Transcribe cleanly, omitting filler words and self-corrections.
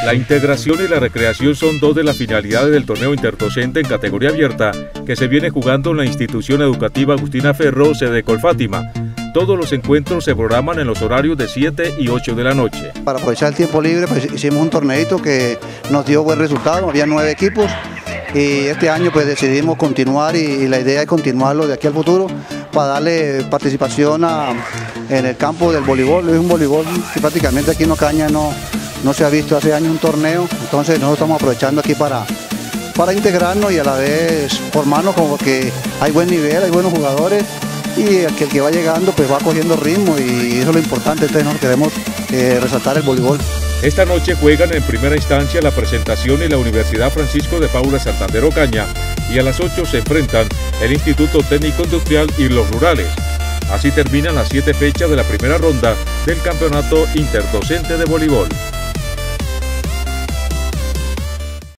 La integración y la recreación son dos de las finalidades del torneo interdocente en categoría abierta que se viene jugando en la institución educativa Agustina Ferro, sede Colfátima. Todos los encuentros se programan en los horarios de 7 y 8 de la noche. Para aprovechar el tiempo libre, pues hicimos un torneito que nos dio buen resultado, había 9 equipos y este año pues decidimos continuar y la idea es continuarlo de aquí al futuro para darle participación en el campo del voleibol. Es un voleibol que prácticamente aquí en Ocaña no se ha visto hace años un torneo, entonces nosotros estamos aprovechando aquí para integrarnos y a la vez formarnos, como que hay buen nivel, hay buenos jugadores y el que va llegando pues va cogiendo ritmo y eso es lo importante. Entonces nosotros queremos resaltar el voleibol. Esta noche juegan en primera instancia la presentación y la Universidad Francisco de Paula Santander Ocaña y a las 8 se enfrentan el Instituto Técnico Industrial y los Rurales. Así terminan las 7 fechas de la primera ronda del Campeonato Interdocente de Voleibol.